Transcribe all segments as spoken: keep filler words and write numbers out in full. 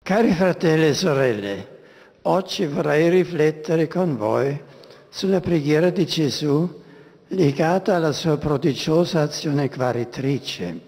Cari fratelli e sorelle, oggi vorrei riflettere con voi sulla preghiera di Gesù legata alla sua prodigiosa azione guaritrice.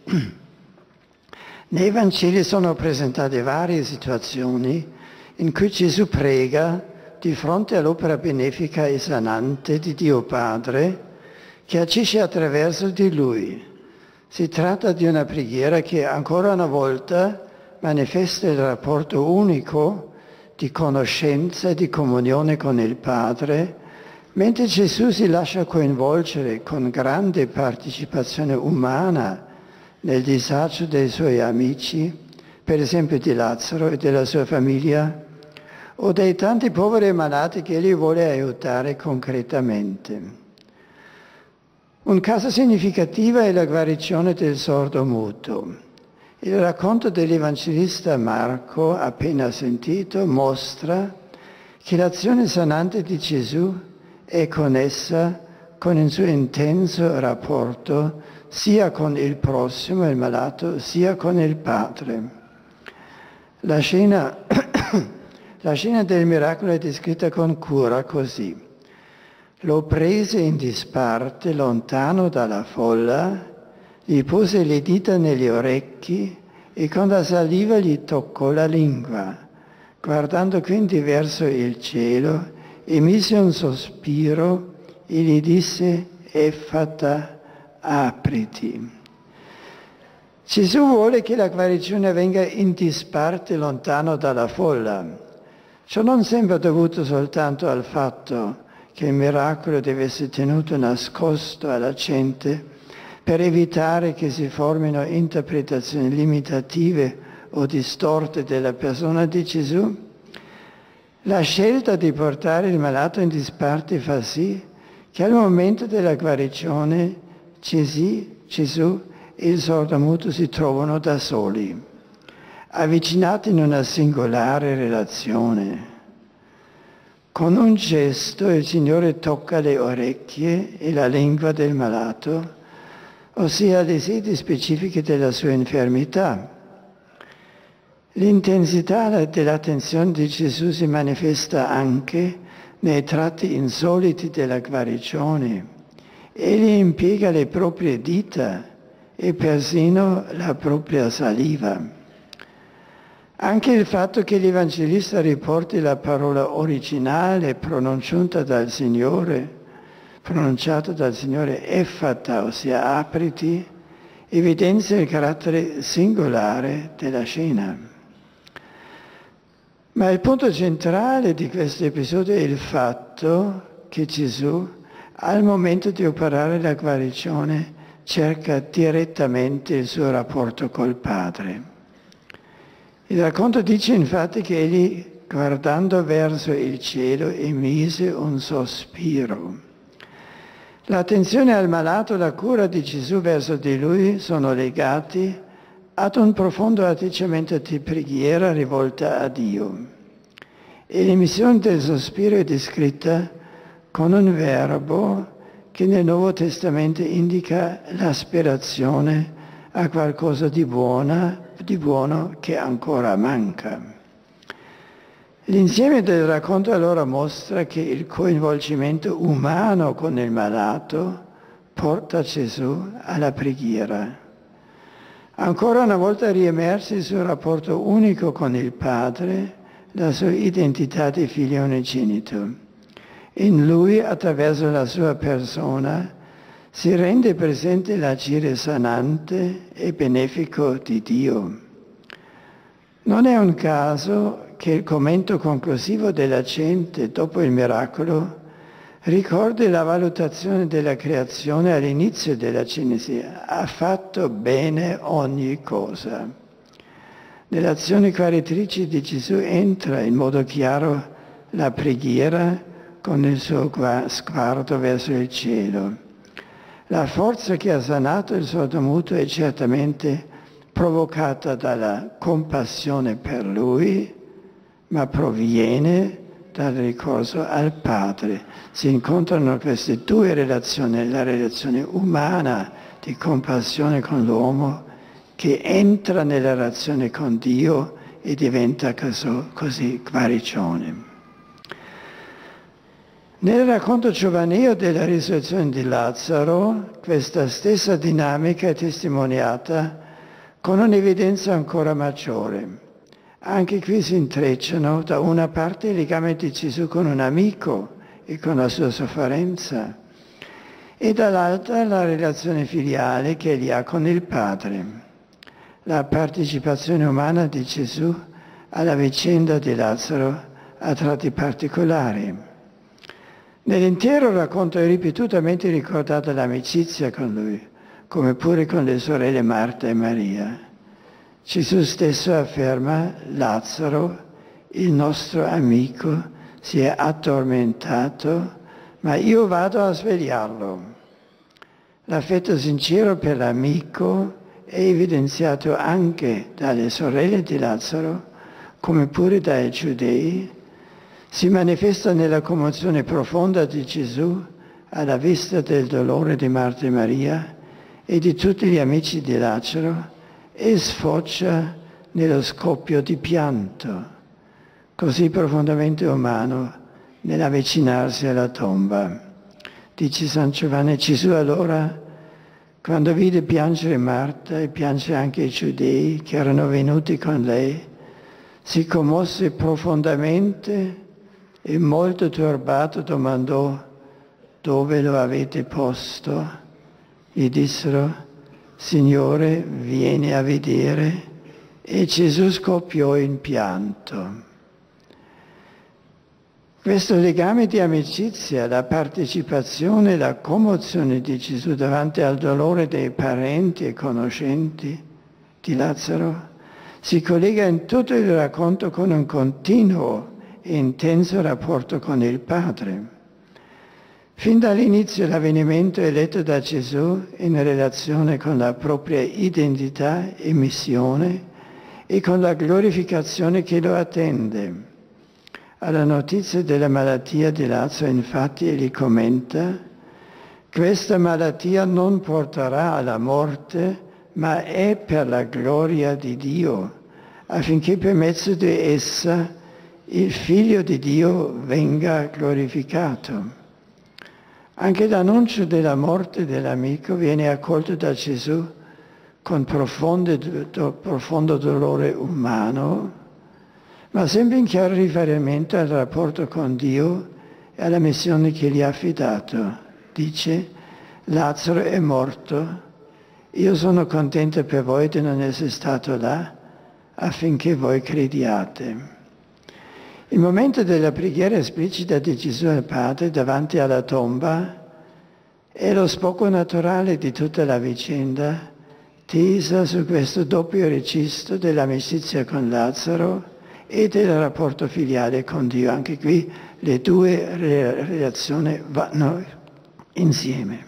Nei Vangeli sono presentate varie situazioni in cui Gesù prega di fronte all'opera benefica e sanante di Dio Padre che agisce attraverso di Lui. Si tratta di una preghiera che ancora una volta manifesta il rapporto unico di conoscenza e di comunione con il Padre, mentre Gesù si lascia coinvolgere con grande partecipazione umana nel disagio dei suoi amici, per esempio di Lazzaro e della sua famiglia, o dei tanti poveri e malati che egli vuole aiutare concretamente. Un caso significativo è la guarigione del sordo muto. Il racconto dell'Evangelista Marco, appena sentito, mostra che l'azione sanante di Gesù è connessa con il suo intenso rapporto sia con il prossimo, il malato, sia con il Padre. La scena, la scena del miracolo è descritta con cura così. Lo prese in disparte lontano dalla folla, gli pose le dita negli orecchi e con la saliva gli toccò la lingua. Guardando quindi verso il cielo, emise un sospiro e gli disse: Effata, apriti. Gesù vuole che la guarigione avvenga in disparte lontano dalla folla. Ciò non sembra dovuto soltanto al fatto che il miracolo deve essere tenuto nascosto alla gente per evitare che si formino interpretazioni limitative o distorte della persona di Gesù. La scelta di portare il malato in disparte fa sì che al momento della guarigione Gesù e il sordomuto si trovano da soli, avvicinati in una singolare relazione. Con un gesto il Signore tocca le orecchie e la lingua del malato, ossia le sedi specifiche della sua infermità. L'intensità dell'attenzione di Gesù si manifesta anche nei tratti insoliti della guarigione. Egli impiega le proprie dita e persino la propria saliva. Anche il fatto che l'Evangelista riporti la parola originale pronunciata dal Signore, pronunciata dal Signore effata, ossia apriti, evidenzia il carattere singolare della scena. Ma il punto centrale di questo episodio è il fatto che Gesù, al momento di operare la guarigione, cerca direttamente il suo rapporto col Padre. Il racconto dice infatti che egli, guardando verso il cielo, emise un sospiro. L'attenzione al malato e la cura di Gesù verso di lui sono legati ad un profondo atteggiamento di preghiera rivolta a Dio. E l'emissione del sospiro è descritta con un verbo che nel Nuovo Testamento indica l'aspirazione a qualcosa di buona, di buono che ancora manca. L'insieme del racconto allora mostra che il coinvolgimento umano con il malato porta Gesù alla preghiera. Ancora una volta riemerge il suo rapporto unico con il Padre, la sua identità di figlio unigenito. In lui, attraverso la sua persona, si rende presente l'agire sanante e benefico di Dio. Non è un caso che il commento conclusivo della gente dopo il miracolo ricordi la valutazione della creazione all'inizio della Genesi. Ha fatto bene ogni cosa. Nell'azione guaritrice di Gesù entra in modo chiaro la preghiera con il suo sguardo verso il cielo. La forza che ha sanato il sordomuto è certamente provocata dalla compassione per lui, ma proviene dal ricorso al Padre. Si incontrano queste due relazioni, la relazione umana di compassione con l'uomo che entra nella relazione con Dio e diventa così guaricione. Nel racconto giovanile della risurrezione di Lazzaro, questa stessa dinamica è testimoniata con un'evidenza ancora maggiore. Anche qui si intrecciano da una parte il legame di Gesù con un amico e con la sua sofferenza, e dall'altra la relazione filiale che egli ha con il Padre, la partecipazione umana di Gesù alla vicenda di Lazzaro a tratti particolari. Nell'intero racconto è ripetutamente ricordata l'amicizia con lui, come pure con le sorelle Marta e Maria. Gesù stesso afferma: Lazzaro, il nostro amico, si è addormentato, ma io vado a svegliarlo. L'affetto sincero per l'amico è evidenziato anche dalle sorelle di Lazzaro, come pure dai giudei. Si manifesta nella commozione profonda di Gesù alla vista del dolore di Marta e Maria e di tutti gli amici di Lazzaro e sfocia nello scoppio di pianto, così profondamente umano nell'avvicinarsi alla tomba. Dice San Giovanni: Gesù allora, quando vide piangere Marta e piangere anche i giudei che erano venuti con lei, si commosse profondamente e molto turbato domandò: dove lo avete posto? Gli dissero: Signore, vieni a vedere. E Gesù scoppiò in pianto. Questo legame di amicizia, la partecipazione, la commozione di Gesù davanti al dolore dei parenti e conoscenti di Lazzaro, si collega in tutto il racconto con un continuo e intenso rapporto con il Padre. Fin dall'inizio l'avvenimento è letto da Gesù in relazione con la propria identità e missione e con la glorificazione che lo attende. Alla notizia della malattia di Lazzaro, infatti, egli commenta: questa malattia non porterà alla morte, ma è per la gloria di Dio, affinché per mezzo di essa il Figlio di Dio venga glorificato. Anche l'annuncio della morte dell'amico viene accolto da Gesù con profondo, profondo dolore umano, ma sempre in chiaro riferimento al rapporto con Dio e alla missione che gli ha affidato. Dice: Lazzaro è morto, io sono contento per voi di non essere stato là, affinché voi crediate. Il momento della preghiera esplicita di Gesù al Padre davanti alla tomba è lo sbocco naturale di tutta la vicenda, tesa su questo doppio registro dell'amicizia con Lazzaro e del rapporto filiale con Dio. Anche qui le due relazioni vanno insieme.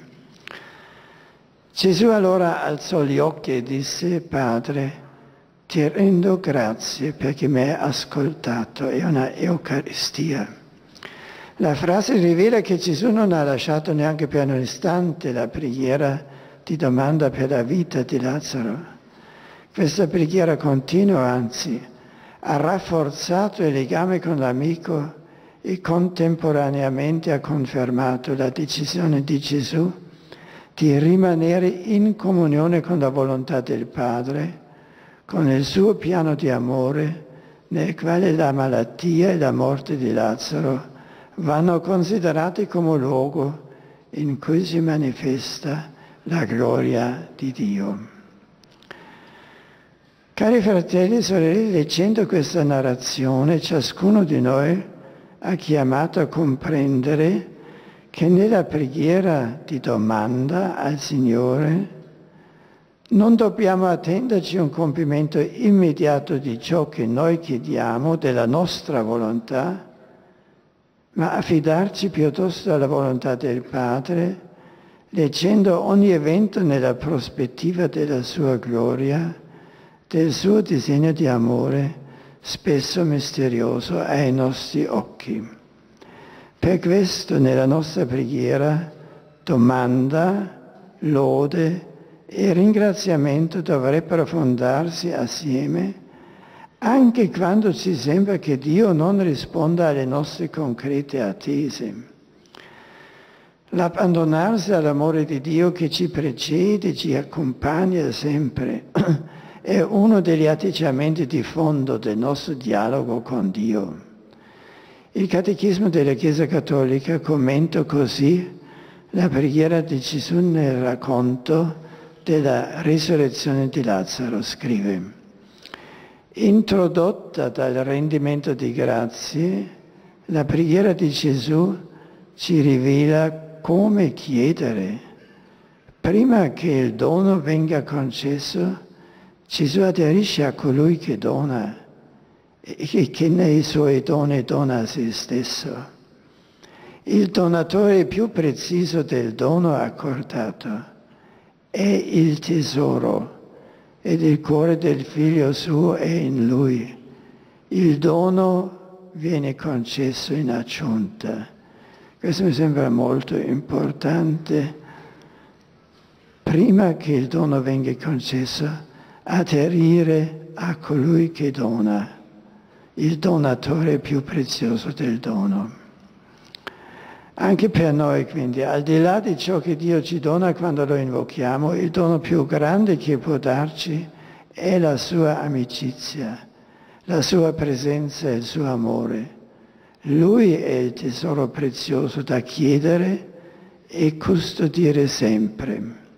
Gesù allora alzò gli occhi e disse: Padre, ti rendo grazie perché mi hai ascoltato, è una Eucaristia. La frase rivela che Gesù non ha lasciato neanche per un istante la preghiera di domanda per la vita di Lazzaro. Questa preghiera continua, anzi, ha rafforzato il legame con l'amico e contemporaneamente ha confermato la decisione di Gesù di rimanere in comunione con la volontà del Padre, con il suo piano di amore, nel quale la malattia e la morte di Lazzaro vanno considerati come luogo in cui si manifesta la gloria di Dio. Cari fratelli e sorelle, leggendo questa narrazione, ciascuno di noi è chiamato a comprendere che nella preghiera di domanda al Signore non dobbiamo attenderci un compimento immediato di ciò che noi chiediamo, della nostra volontà, ma affidarci piuttosto alla volontà del Padre, leggendo ogni evento nella prospettiva della sua gloria, del suo disegno di amore, spesso misterioso ai nostri occhi. Per questo nella nostra preghiera domanda, lode e ringraziamento dovrebbero fondarsi assieme, anche quando ci sembra che Dio non risponda alle nostre concrete attese. L'abbandonarsi all'amore di Dio che ci precede, ci accompagna sempre, è uno degli atteggiamenti di fondo del nostro dialogo con Dio. Il Catechismo della Chiesa Cattolica commenta così la preghiera di Gesù nel racconto della risurrezione di Lazzaro, scrive: introdotta dal rendimento di grazie, la preghiera di Gesù ci rivela come chiedere. Prima che il dono venga concesso, Gesù aderisce a colui che dona e che nei suoi doni dona a se stesso. Il donatore più preciso del dono accordato è il tesoro ed il cuore del figlio suo è in lui. Il dono viene concesso in aggiunta. Questo mi sembra molto importante. Prima che il dono venga concesso, aderire a colui che dona, il donatore più prezioso del dono. Anche per noi, quindi, al di là di ciò che Dio ci dona quando lo invochiamo, il dono più grande che può darci è la sua amicizia, la sua presenza e il suo amore. Lui è il tesoro prezioso da chiedere e custodire sempre.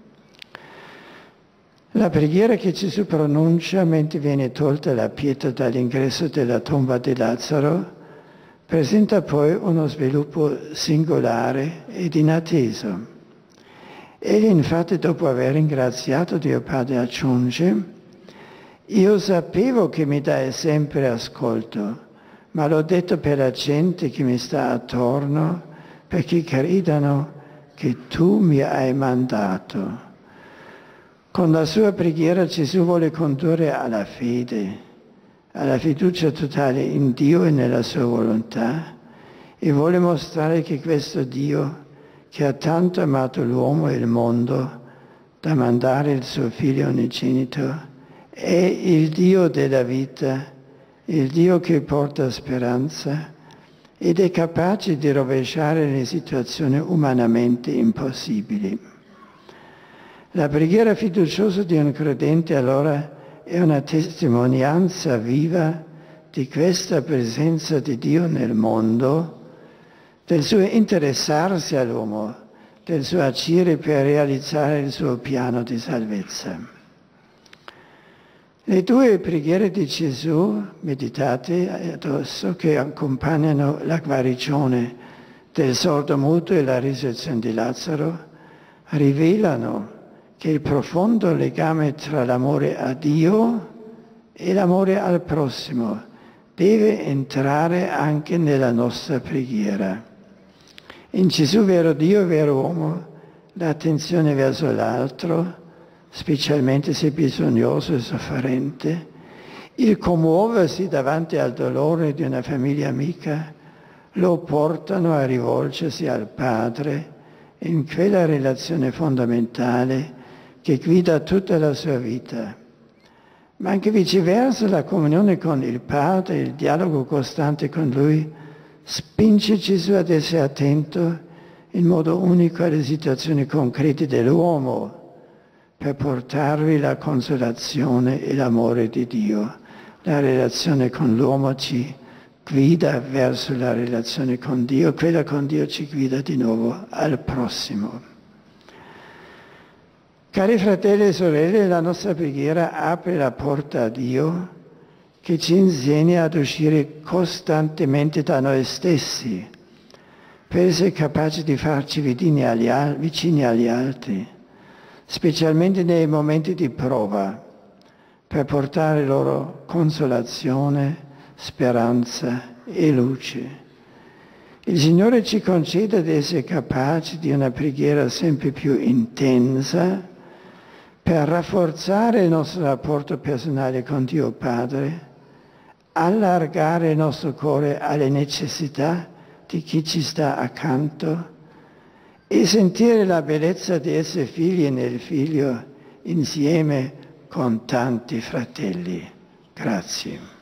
La preghiera che Gesù pronuncia mentre viene tolta la pietra dall'ingresso della tomba di Lazzaro presenta poi uno sviluppo singolare ed inatteso. Egli infatti, dopo aver ringraziato Dio Padre, aggiunge: io sapevo che mi dai sempre ascolto, ma l'ho detto per la gente che mi sta attorno, perché credano che tu mi hai mandato. Con la sua preghiera Gesù vuole condurre alla fede, alla fiducia totale in Dio e nella sua volontà, e vuole mostrare che questo Dio, che ha tanto amato l'uomo e il mondo, da mandare il suo Figlio unigenito, è il Dio della vita, il Dio che porta speranza ed è capace di rovesciare le situazioni umanamente impossibili. La preghiera fiduciosa di un credente allora è una testimonianza viva di questa presenza di Dio nel mondo, del suo interessarsi all'uomo, del suo agire per realizzare il suo piano di salvezza. Le due preghiere di Gesù, meditate adesso, che accompagnano la guarigione del sordomuto e la risurrezione di Lazzaro, rivelano che il profondo legame tra l'amore a Dio e l'amore al prossimo deve entrare anche nella nostra preghiera. In Gesù, vero Dio e vero uomo, l'attenzione verso l'altro, specialmente se bisognoso e sofferente, il commuoversi davanti al dolore di una famiglia amica, lo portano a rivolgersi al Padre in quella relazione fondamentale che guida tutta la sua vita. Ma anche viceversa, la comunione con il Padre, il dialogo costante con Lui, spinge Gesù ad essere attento in modo unico alle situazioni concrete dell'uomo, per portarvi la consolazione e l'amore di Dio. La relazione con l'uomo ci guida verso la relazione con Dio, quella con Dio ci guida di nuovo al prossimo. Cari fratelli e sorelle, la nostra preghiera apre la porta a Dio che ci insegna ad uscire costantemente da noi stessi per essere capaci di farci vicini agli, vicini agli altri, specialmente nei momenti di prova, per portare loro consolazione, speranza e luce. Il Signore ci conceda di essere capaci di una preghiera sempre più intensa per rafforzare il nostro rapporto personale con Dio Padre, allargare il nostro cuore alle necessità di chi ci sta accanto e sentire la bellezza di essere figli nel Figlio insieme con tanti fratelli. Grazie.